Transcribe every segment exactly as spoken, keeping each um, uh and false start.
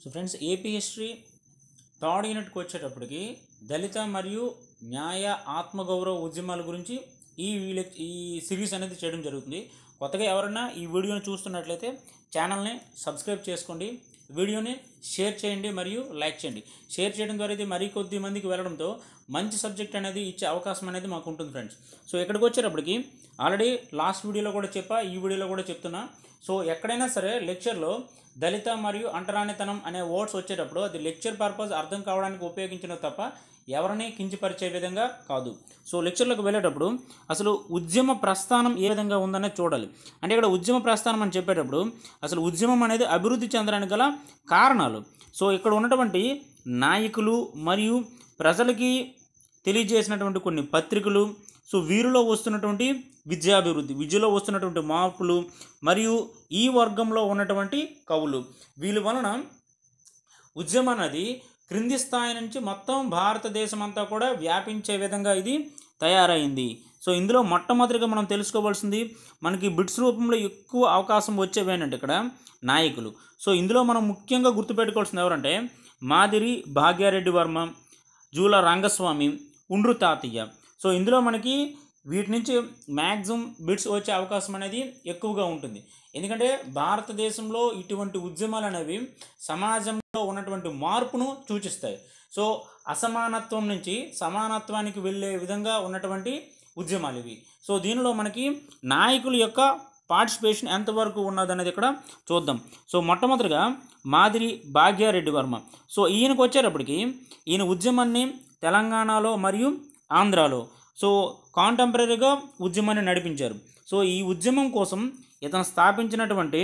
Friends, AP history third యూనిట్కి వచ్చేటప్పటికి దళిత మరియు న్యాయ ఆత్మగౌరవ ఉద్యమాల గురించి ఈ ఈ సిరీస్ అనేది చేయడం జరుగుతుంది. కొత్తగా ఎవరైనా ఈ వీడియోని చూస్తున్నట్లయితే ఛానల్ని సబ్స్క్రైబ్ చేసుకోండి, వీడియోని షేర్ చేయండి మరియు లైక్ చేయండి. షేర్ చేయడం ద్వారా ఇది మరీ కొద్ది మందికి వెళ్ళడంతో మంచి సబ్జెక్ట్ అనేది ఇచ్చే అవకాశం అనేది మాకు ఉంటుంది ఫ్రెండ్స్. సో ఇక్కడికి వచ్చేటప్పటికి ఆల్రెడీ లాస్ట్ వీడియోలో కూడా చెప్పా, ఈ వీడియోలో కూడా చెప్తున్నా. సో ఎక్కడైనా సరే లెక్చర్లో దళిత మరియు అంటరానితనం అనే వర్డ్స్ వచ్చేటప్పుడు అది లెక్చర్ పర్పస్ అర్థం కావడానికి ఉపయోగించిన తప్ప ఎవరిని కించపరిచే విధంగా కాదు. సో లెక్చర్లోకి వెళ్ళేటప్పుడు అసలు ఉద్యమ ప్రస్థానం ఏ విధంగా ఉందనేది చూడాలి. అంటే ఇక్కడ ఉద్యమ ప్రస్థానం అని చెప్పేటప్పుడు అసలు ఉద్యమం అనేది అభివృద్ధి చెందడానికి గల కారణాలు, సో ఇక్కడ ఉన్నటువంటి నాయకులు మరియు ప్రజలకి తెలియజేసినటువంటి కొన్ని పత్రికలు, సో వీరిలో వస్తున్నటువంటి విద్యాభివృద్ధి, విద్యలో వస్తున్నటువంటి మార్పులు మరియు ఈ వర్గంలో ఉన్నటువంటి కవులు, వీళ్ళ వలన ఉద్యమం అనేది క్రింది స్థాయి నుంచి మొత్తం భారతదేశం అంతా కూడా వ్యాపించే విధంగా ఇది తయారైంది. సో ఇందులో మొట్టమొదటిగా మనం తెలుసుకోవాల్సింది, మనకి బిట్స్ రూపంలో ఎక్కువ అవకాశం వచ్చేవేనంటే ఇక్కడ నాయకులు. సో ఇందులో మనం ముఖ్యంగా గుర్తుపెట్టుకోవాల్సింది ఎవరంటే మాదిరి భాగ్యారెడ్డి వర్మ, జూల రంగస్వామి, ఉండ్రు తాతయ్య. సో ఇందులో మనకి వీటి నుంచి మ్యాక్సిమం బిట్స్ వచ్చే అవకాశం అనేది ఎక్కువగా ఉంటుంది. ఎందుకంటే భారతదేశంలో ఇటువంటి ఉద్యమాలు అనేవి సమాజంలో ఉన్నటువంటి మార్పును సూచిస్తాయి. సో అసమానత్వం నుంచి సమానత్వానికి వెళ్ళే విధంగా ఉన్నటువంటి ఉద్యమాలు ఇవి. సో దీనిలో మనకి నాయకుల యొక్క పార్టిసిపేషన్ ఎంతవరకు ఉన్నదనేది ఇక్కడ చూద్దాం. సో మొట్టమొదటిగా మాదిరి భాగ్యారెడ్డి వర్మ. సో ఈయనకు వచ్చేటప్పటికి ఈయన ఉద్యమాన్ని తెలంగాణలో మరియు ఆంధ్రాలో సో కాంటెంపరీగా ఉద్యమాన్ని నడిపించారు. సో ఈ ఉద్యమం కోసం ఇతను స్థాపించినటువంటి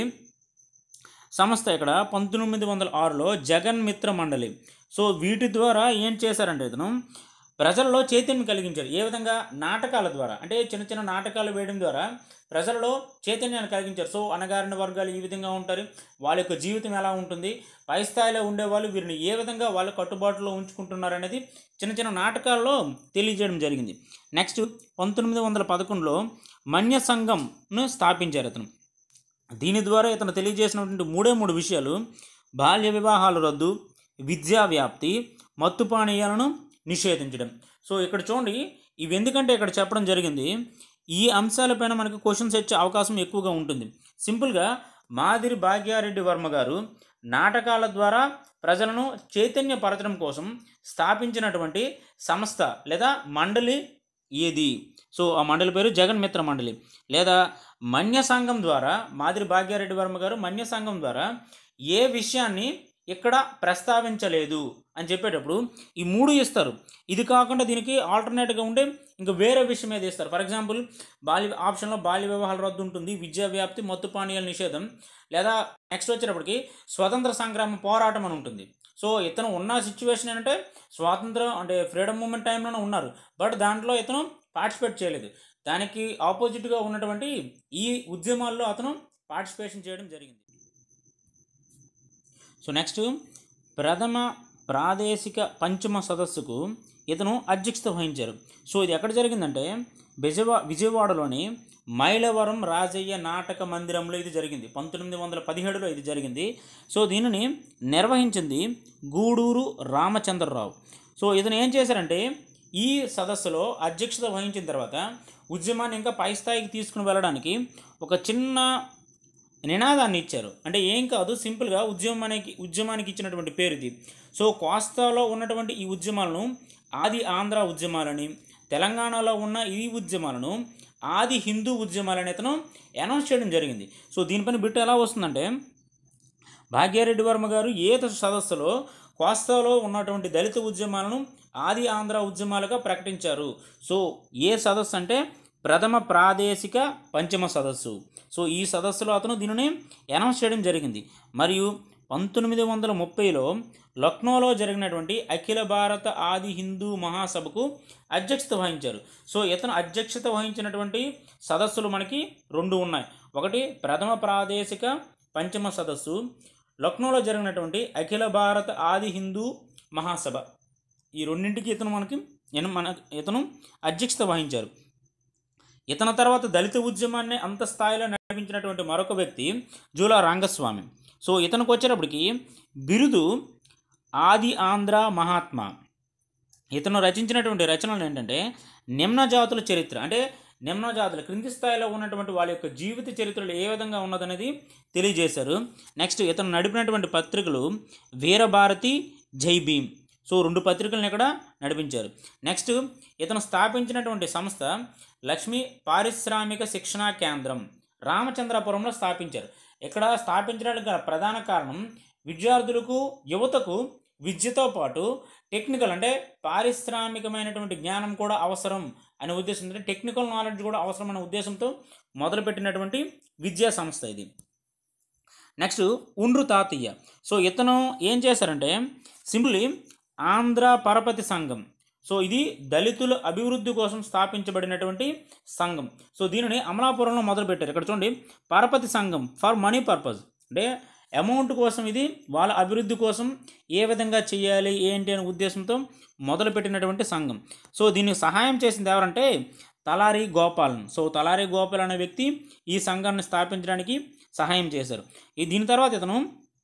సంస్థ ఇక్కడ పంతొమ్మిది వందల ఆరులో జగన్ మిత్ర మండలి. సో వీటి ద్వారా ఏం చేశారంటే ఇతను ప్రజల్లో చైతన్యం కలిగించారు. ఏ విధంగా? నాటకాల ద్వారా, అంటే చిన్న చిన్న నాటకాలు వేయడం ద్వారా ప్రజలలో చైతన్యాన్ని కలిగించారు. సో అణగారిన వర్గాలు ఈ విధంగా ఉంటారు, వాళ్ళ యొక్క జీవితం ఎలా ఉంటుంది, పై స్థాయిలో ఉండేవాళ్ళు వీరిని ఏ విధంగా వాళ్ళ కట్టుబాటులో ఉంచుకుంటున్నారు అనేది చిన్న చిన్న నాటకాల్లో తెలియజేయడం జరిగింది. నెక్స్ట్ పంతొమ్మిది వందల పదకొండులో మన్య సంఘంను స్థాపించారు ఇతను. దీని ద్వారా ఇతను తెలియజేసినటువంటి మూడే మూడు విషయాలు: బాల్య వివాహాల రద్దు, విద్యా వ్యాప్తి, మత్తు పానీయాలను నిషేధించడం. సో ఇక్కడ చూడండి, ఇవి ఎందుకంటే ఇక్కడ చెప్పడం జరిగింది, ఈ అంశాలపైన మనకి క్వశ్చన్స్ వచ్చే అవకాశం ఎక్కువగా ఉంటుంది. సింపుల్గా మాదిరి భాగ్యారెడ్డి వర్మ గారు నాటకాల ద్వారా ప్రజలను చైతన్యపరచడం కోసం స్థాపించినటువంటి సంస్థ లేదా మండలి ఏది? సో ఆ మండలి పేరు జగన్ మిత్ర మండలి. లేదా మన్య సంఘం ద్వారా మాదిరి భాగ్యారెడ్డి వర్మ గారు మన్య సంఘం ద్వారా ఏ విషయాన్ని ఇక్కడ ప్రస్తావించలేదు అని చెప్పేటప్పుడు ఈ మూడు ఇస్తారు. ఇది కాకుండా దీనికి ఆల్టర్నేట్గా ఉంటే ఇంకా వేరే విషయం ఏది ఇస్తారు. ఫర్ ఎగ్జాంపుల్ బాల్య ఆప్షన్లో బాల్య వివాహాల రద్దు ఉంటుంది, విద్యా వ్యాప్తి, మత్తు పానీయాల నిషేధం, లేదా నెక్స్ట్ వచ్చేటప్పటికి స్వతంత్ర సంగ్రామ పోరాటం అని ఉంటుంది. సో ఇతను ఉన్న సిచ్యువేషన్ ఏంటంటే స్వాతంత్రం అంటే ఫ్రీడమ్ మూమెంట్ టైంలోనే ఉన్నారు, బట్ దాంట్లో ఇతను పార్టిసిపేట్ చేయలేదు. దానికి ఆపోజిట్గా ఉన్నటువంటి ఈ ఉద్యమాల్లో అతను పార్టిసిపేషన్ చేయడం జరిగింది. సో నెక్స్ట్ ప్రథమ ప్రాదేశిక పంచమ సదస్సుకు ఇతను అధ్యక్షత వహించారు. సో ఇది ఎక్కడ జరిగిందంటే విజయవా విజయవాడలోని మైలవరం రాజయ్య నాటక మందిరంలో ఇది జరిగింది. పంతొమ్మిది వందల పదిహేడులో ఇది జరిగింది. సో దీనిని నిర్వహించింది గూడూరు రామచంద్రరావు. సో ఇతను ఏం చేశారంటే ఈ సదస్సులో అధ్యక్షత వహించిన తర్వాత ఉద్యమాన్ని ఇంకా పై స్థాయికి తీసుకుని వెళ్ళడానికి ఒక చిన్న నినాదాన్ని ఇచ్చారు. అంటే ఏం కాదు, సింపుల్గా ఉద్యమానికి ఉద్యమానికి ఇచ్చినటువంటి పేరు ఇది. సో కోస్తాలో ఉన్నటువంటి ఈ ఉద్యమాలను ఆది ఆంధ్ర ఉద్యమాలని, తెలంగాణలో ఉన్న ఈ ఉద్యమాలను ఆది హిందూ ఉద్యమాలని అతను అనౌన్స్ చేయడం జరిగింది. సో దీనిపైన బిట్ ఎలా వస్తుందంటే భాగ్యారెడ్డి వర్మ గారు ఏ సదస్సులో కోస్తాలో ఉన్నటువంటి దళిత ఉద్యమాలను ఆది ఆంధ్ర ఉద్యమాలుగా ప్రకటించారు. సో ఏ సదస్సు అంటే ప్రథమ ప్రాదేశిక పంచమ సదస్సు. సో ఈ సదస్సులో అతను దీనిని అనౌన్స్ చేయడం జరిగింది. మరియు పంతొమ్మిది వందల ముప్పైలో లక్నోలో జరిగినటువంటి అఖిల భారత ఆది హిందూ మహాసభకు అధ్యక్షత వహించారు. సో ఇతను అధ్యక్షత వహించినటువంటి సదస్సులు మనకి రెండు ఉన్నాయి. ఒకటి ప్రథమ ప్రాదేశిక పంచమ సదస్సు, లక్నోలో జరిగినటువంటి అఖిల భారత ఆది హిందూ మహాసభ. ఈ రెండింటికి ఇతను మనకి మన ఇతను అధ్యక్షత వహించారు. ఇతని తర్వాత దళిత ఉద్యమాన్ని అంత స్థాయిలో నడిపించినటువంటి మరొక వ్యక్తి జూల రంగస్వామి. సో ఇతనికి వచ్చేటప్పటికి బిరుదు ఆది ఆంధ్ర మహాత్మా. ఇతను రచించినటువంటి రచనలు ఏంటంటే నిమ్న జాతుల చరిత్ర, అంటే నిమ్న జాతులు క్రింది స్థాయిలో ఉన్నటువంటి వాళ్ళ యొక్క జీవిత చరిత్రలు ఏ విధంగా ఉన్నదనేది తెలియజేశారు. నెక్స్ట్ ఇతను నడిపినటువంటి పత్రికలు వీరభారతి, జై భీమ్. సో రెండు పత్రికలను ఇక్కడ నడిపించారు. నెక్స్ట్ ఇతను స్థాపించినటువంటి సంస్థ లక్ష్మీ పారిశ్రామిక శిక్షణా కేంద్రం రామచంద్రపురంలో స్థాపించారు. ఇక్కడ స్థాపించడానికి గల ప్రధాన కారణం విద్యార్థులకు, యువతకు విద్యతో పాటు టెక్నికల్ అంటే పారిశ్రామికమైనటువంటి జ్ఞానం కూడా అవసరం అనే ఉద్దేశం, అంటే టెక్నికల్ నాలెడ్జ్ కూడా అవసరం అనే ఉద్దేశంతో మొదలుపెట్టినటువంటి విద్యా సంస్థ ఇది. నెక్స్ట్ ఉండ్రు తాతయ్య. సో ఇతను ఏం చేశారంటే సింపుల్లీ ఆంధ్ర పరపతి సంఘం. సో ఇది దళితుల అభివృద్ధి కోసం స్థాపించబడినటువంటి సంఘం. సో దీనిని అమలాపురంలో మొదలుపెట్టారు. ఇక్కడ చూడండి, పరపతి సంఘం ఫర్ మనీ పర్పస్, అంటే అమౌంట్ కోసం, ఇది వాళ్ళ అభివృద్ధి కోసం ఏ విధంగా చేయాలి ఏంటి అనే ఉద్దేశంతో మొదలుపెట్టినటువంటి సంఘం. సో దీనికి సహాయం చేసింది ఎవరంటే తలారి గోపాలన్. సో తలారి గోపాల్ అనే వ్యక్తి ఈ సంఘాన్ని స్థాపించడానికి సహాయం చేశారు. ఈ దీని తర్వాత ఇతను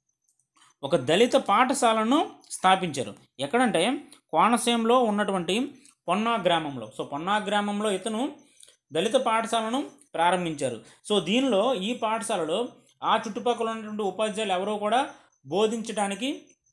ఒక దళిత పాఠశాలను స్థాపించారు. ఎక్కడంటే కోనసీమలో ఉన్నటువంటి పొన్నా గ్రామంలో. సో పొన్నా గ్రామంలో ఇతను దళిత పాఠశాలను ప్రారంభించారు. సో దీనిలో ఈ పాఠశాలలో ఆ చుట్టుపక్కల ఉన్నటువంటి ఉపాధ్యాయులు ఎవరో కూడా బోధించడానికి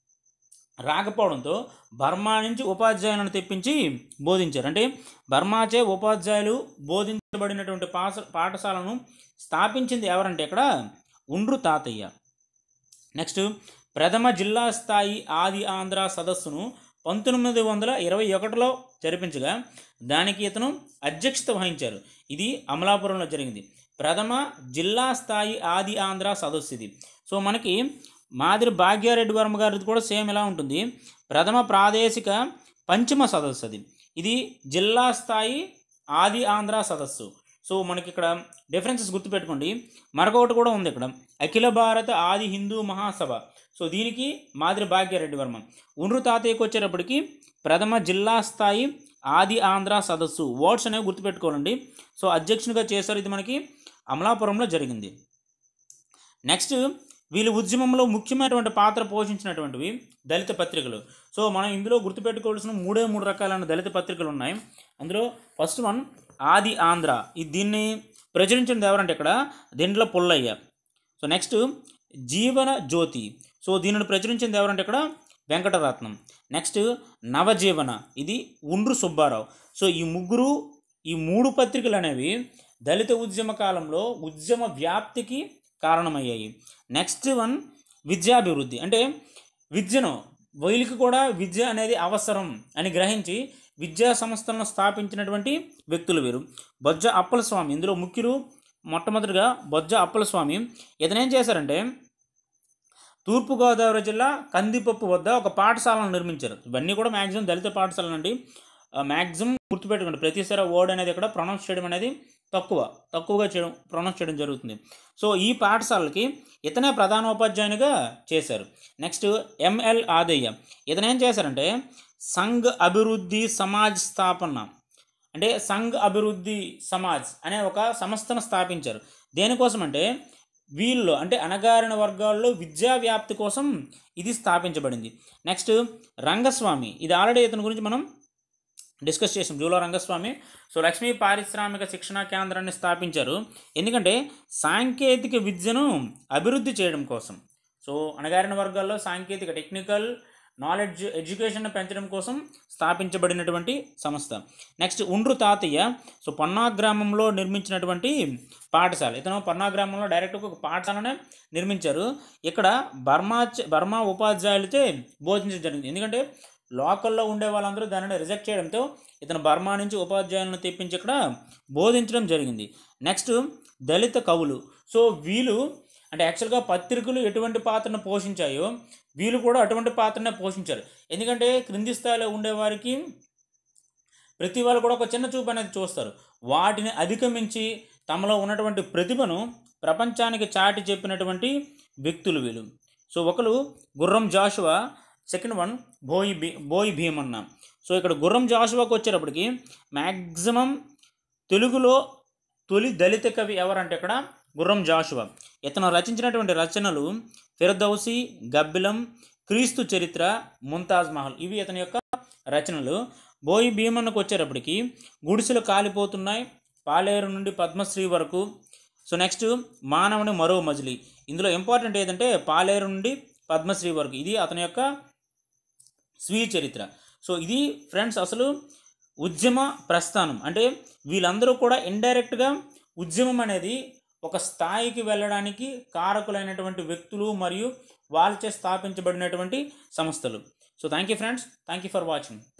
రాకపోవడంతో బర్మా నుంచి ఉపాధ్యాయులను తెప్పించి బోధించారు. అంటే బర్మాచే ఉపాధ్యాయులు బోధించబడినటువంటి పాఠ పాఠశాలను స్థాపించింది ఎవరంటే ఇక్కడ ఉండ్రు తాతయ్య. నెక్స్ట్ ప్రథమ జిల్లా స్థాయి ఆది ఆంధ్ర సదస్సును పంతొమ్మిది వందల ఇరవై ఒకటిలో జరిపించగా దానికి ఇతను అధ్యక్షత వహించారు. ఇది అమలాపురంలో జరిగింది. ప్రథమ జిల్లా స్థాయి ఆది ఆంధ్ర సదస్సు ఇది. సో మనకి మాదిరి భాగ్యారెడ్డి వర్మ గారిది కూడా సేమ్ ఇలా ఉంటుంది. ప్రథమ ప్రాదేశిక పంచమ సదస్సు అది. ఇది జిల్లా స్థాయి ఆది ఆంధ్ర సదస్సు. సో మనకి ఇక్కడ డిఫరెన్సెస్ గుర్తుపెట్టుకోండి. మరొకటి కూడా ఉంది ఇక్కడ, అఖిల భారత ఆది హిందూ మహాసభ. సో దీనికి మాదిరి భాగ్యారెడ్డి వర్మ. ఉండ్రు తాతయ్యకు వచ్చేటప్పటికి ప్రథమ జిల్లా స్థాయి ఆది ఆంధ్ర సదస్సు. వర్డ్స్ అనేవి గుర్తుపెట్టుకోవాలండి. సో అధ్యక్షునిగా చేశారు. ఇది మనకి అమలాపురంలో జరిగింది. నెక్స్ట్ వీళ్ళు ఉద్యమంలో ముఖ్యమైనటువంటి పాత్ర పోషించినటువంటివి దళిత పత్రికలు. సో మనం ఇందులో గుర్తుపెట్టుకోవాల్సిన మూడే మూడు రకాలైన దళిత పత్రికలు ఉన్నాయి. అందులో ఫస్ట్ వన్ ఆది ఆంధ్ర. ఇది దీన్ని ప్రచురించింది ఎవరంటే ఇక్కడ దిండ్ల Pullaiah. So next Jeevan Jyoti. So దీనిని ప్రచురించింది ఎవరంటే ఇక్కడ వెంకటరత్నం. నెక్స్ట్ నవజీవన, ఇది ఉండ్రు సుబ్బారావు. సో ఈ ముగ్గురు ఈ మూడు పత్రికలు అనేవి దళిత ఉద్యమ కాలంలో ఉద్యమ వ్యాప్తికి కారణమయ్యాయి. నెక్స్ట్ వన్ విద్యాభివృద్ధి, అంటే విద్యను వీళ్ళకి కూడా విద్య అనేది అవసరం అని గ్రహించి విద్యా సంస్థలను స్థాపించినటువంటి వ్యక్తులు వీరు. బొజ్జ అప్పలస్వామి ఇందులో ముఖ్యులు. మొట్టమొదటిగా బొజ్జ అప్పలస్వామి. ఇతనేం చేశారంటే తూర్పుగోదావరి జిల్లా కందిపప్పు వద్ద ఒక పాఠశాలను నిర్మించారు. ఇవన్నీ కూడా మ్యాక్సిమం దళిత పాఠశాలలు అండి. మ్యాక్సిమం గుర్తుపెట్టుకోండి, ప్రతిసారి వర్డ్ అనేది ఇక్కడ ప్రొనౌన్స్ చేయడం అనేది తక్కువ తక్కువగా చేయడం ప్రొనౌన్స్ చేయడం జరుగుతుంది. సో ఈ పాఠశాలకి ఇతనే ప్రధానోపాధ్యాయునిగా చేశారు. Next ML Adaiah. ఇతనేం చేశారంటే సంఘ్ అభివృద్ధి సమాజ్ స్థాపన, అంటే సంఘ్ అభివృద్ధి సమాజ్ అనే ఒక సంస్థను స్థాపించారు. దేనికోసం అంటే వీళ్ళు అంటే అణగారిన వర్గాల్లో విద్యా వ్యాప్తి కోసం ఇది స్థాపించబడింది. నెక్స్ట్ రంగస్వామి. ఇది ఆల్రెడీ ఇతని గురించి మనం డిస్కస్ చేసాం, జూలో రంగస్వామి. సో లక్ష్మీ పారిశ్రామిక శిక్షణా కేంద్రాన్ని స్థాపించారు. ఎందుకంటే సాంకేతిక విద్యను అభివృద్ధి చేయడం కోసం. సో అణగారిన వర్గాల్లో సాంకేతిక టెక్నికల్ నాలెడ్జ్ ఎడ్యుకేషన్ పెంచడం కోసం స్థాపించబడినటువంటి సంస్థ. నెక్స్ట్ ఉండ్రు తాతయ్య. సో పొన్నా గ్రామంలో నిర్మించినటువంటి పాఠశాల. ఇతను పొన్నా గ్రామంలో డైరెక్ట్గా ఒక పాఠశాలనే నిర్మించారు. ఇక్కడ బర్మా బర్మా ఉపాధ్యాయులతో బోధించడం జరిగింది. ఎందుకంటే లోకల్లో ఉండే వాళ్ళందరూ దానిని రిజెక్ట్ చేయడంతో ఇతను బర్మా నుంచి ఉపాధ్యాయులను తెప్పించి ఇక్కడ బోధించడం జరిగింది. నెక్స్ట్ దళిత కవులు. సో వీళ్ళు అంటే యాక్చువల్గా పత్రికలు ఎటువంటి పాత్రను పోషించాయో వీళ్ళు కూడా అటువంటి పాత్రనే పోషించారు. ఎందుకంటే క్రింది స్థాయిలో ఉండేవారికి ప్రతి వాళ్ళు కూడా ఒక చిన్న చూపు అనేది చూస్తారు. వాటిని అధిగమించి తమలో ఉన్నటువంటి ప్రతిభను ప్రపంచానికి చాటి చెప్పినటువంటి వ్యక్తులు వీళ్ళు. సో ఒకరు గుర్రం జాషువా, సెకండ్ వన్ బోయి భీ బోయి భీమన్న. సో ఇక్కడ గుర్రం జాషువాకు వచ్చేటప్పటికి మ్యాక్సిమం తెలుగులో తొలి దళిత కవి ఎవరంటే ఇక్కడ గుర్రం జాషువా. ఇతను రచించినటువంటి రచనలు ఫిర్దౌసి, గబ్బిలం, క్రీస్తు చరిత్ర, ముంతాజ్ మహల్, ఇవి ఇతని యొక్క రచనలు. బోయి భీమన్నకు వచ్చేటప్పటికి గుడిసెలు కాలిపోతున్నాయి, పాలేరు నుండి పద్మశ్రీ వరకు. సో నెక్స్ట్ మానవుని మరో మజిలీ. ఇందులో ఇంపార్టెంట్ ఏదంటే పాలేరు నుండి పద్మశ్రీ వరకు, ఇది అతని యొక్క స్వీయ చరిత్ర. సో ఇది ఫ్రెండ్స్ అసలు ఉద్యమ ప్రస్థానం. అంటే వీళ్ళందరూ కూడా ఇండైరెక్ట్గా ఉద్యమం అనేది ఒక స్థాయికి వెళ్ళడానికి కారకులైనటువంటి వ్యక్తులు మరియు వాళ్ళచే స్థాపించబడినటువంటి సంస్థలు. So thank you friends, thank you for watching.